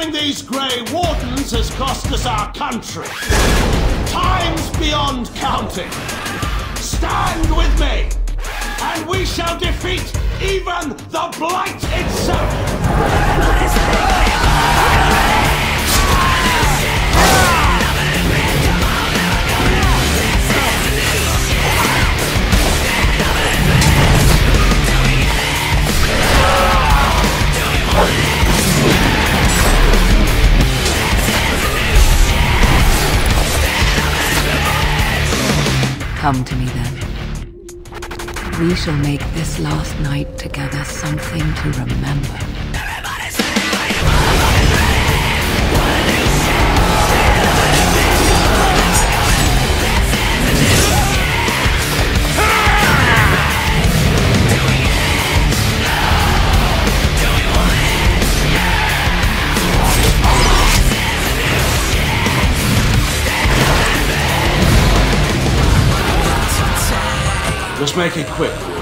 Killing these Grey Wardens has cost us our country. Times beyond counting. Stand with me, and we shall defeat even the Blight itself! Come to me then. We shall make this last night together something to remember. Just make it quick.